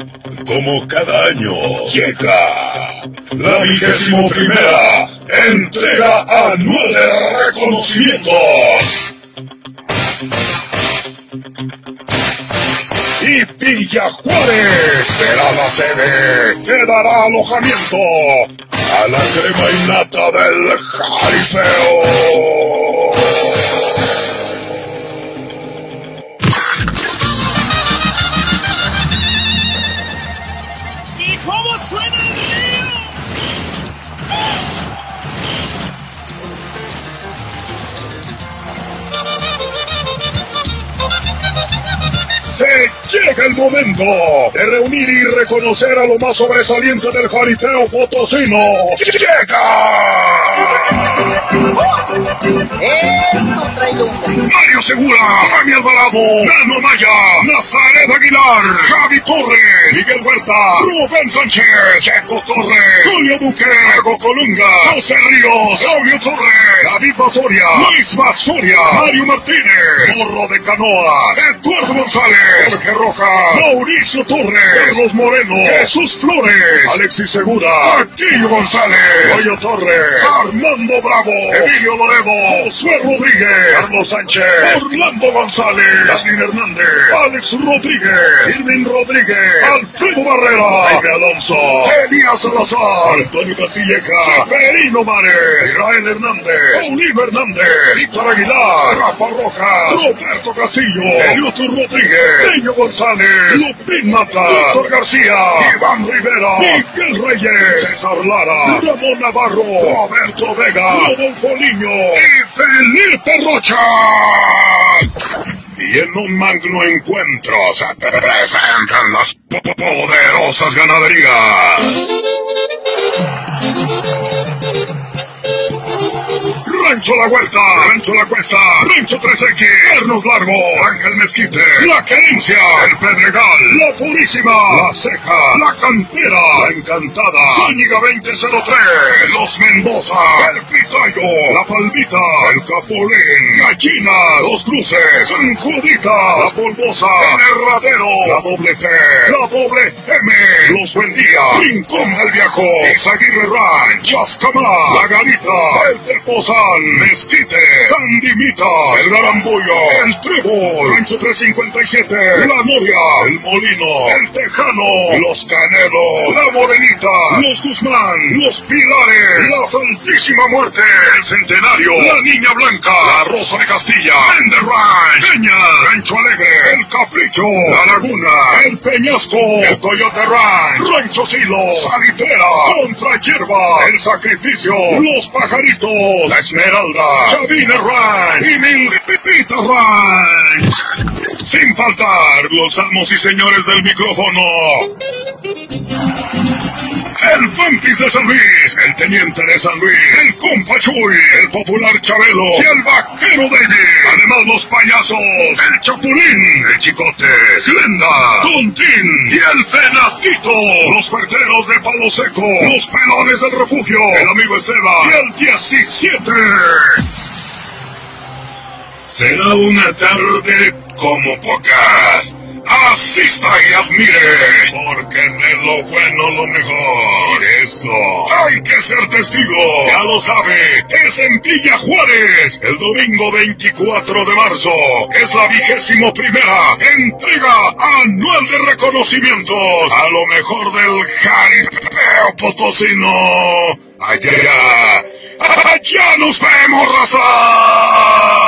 Como cada año llega la 21ª entrega anual de reconocimiento. Y Villa Juárez será la sede que dará alojamiento a la crema innata del jaripeo. ¿Y cómo suena el río? Se llega el momento de reunir y reconocer a lo más sobresaliente del jaripeo potosino. ¡Llega! Mario Segura, Rami Alvarado, Nano Maya, Nazaret Aguilar, Javi Torres, Miguel Huerta, Rubén Sánchez, Checo Torres, Julio Duque, Diego Colunga, José Ríos, Claudio Torres, David Basoria, Luis Basoria, Mario Martínez, Morro de Canoas, Eduardo González, Jorge Rojas, Mauricio Torres, Carlos Moreno, Jesús Flores, Alexis Segura, Aquillo González, Hoyo Torres, Armando Bravo, Emilio Loredo, Josué Rodríguez, Carlos Sánchez, Orlando González, Yaslin Hernández, Alex Rodríguez, Irving Rodríguez, Alfredo Barrera, Jaime Alonso, Elías Salazar, Antonio Castilleja, Severino Mares, Israel Hernández, Oliver Hernández, Víctor Aguilar, Rafa Rojas, Roberto Castillo, Eliuto Rodríguez, Niño González, Lupín Mata, Víctor García, Iván Rivera, Miguel Reyes, César Lara, Ramón Navarro, Roberto Vega, Rodolfo Niño y Felipe Rocha. Y en un magno encuentro se presentan las poderosas ganaderías. Rancho La Huerta, Rancho La Cuesta, Rancho 3X, Cuernos Largo, Ángel Mezquite, La Querencia, El Pedregal, La Purísima, La Ceja, La Cantera, La Encantada, Zúñiga 2003, Los Mendoza, El Pitayo, La Palmita, El Capolín, Gallina, Los Cruces, San Judita, La Polvosa, El Herradero, La Doble T, La Doble M, Los Buendía, Rincón del Viejo, Izaguirre Ranch, Chascamá, La Garita, El Tepozán, Mezquite, San Dimita, El Garambullo, El Trébol, Rancho 357, La Noria, El Molino, El Tejano, Los Canelos, La Morenita, Los Guzmán, Los Pilares, La Santísima Muerte, El Centenario, La Niña Blanca, La Rosa de Castilla, Ender Ranch, Peña, Rancho Alegre, El Capricho, La Laguna, El Peñasco, El Coyote Ranch, Rancho Silo, Salitrera, Contra Hierba, El Sacrificio, Los Pajaritos, La Esmeralda, Chavine Ranch y Mil Pipita Ranch. Sin faltar los amos y señores del micrófono. El Vampis de San Luis, el Teniente de San Luis, el Compa Chuy, el Popular Chabelo y el Vaquero David. Además los payasos, el Chapulín, el Chicote, Glenda, Tontín y el Venatito. Los Perteros de Palo Seco, los Pelones del Refugio, el Amigo Esteban y el 17. Será una tarde como pocas. Asista y admire, porque de lo bueno lo mejor. Esto hay que ser testigo. Ya lo sabe, es en Villa Juárez, el domingo 24 de marzo. Es la 21ª entrega anual de reconocimientos a lo mejor del jaripeo potosino. Allá nos vemos, raza.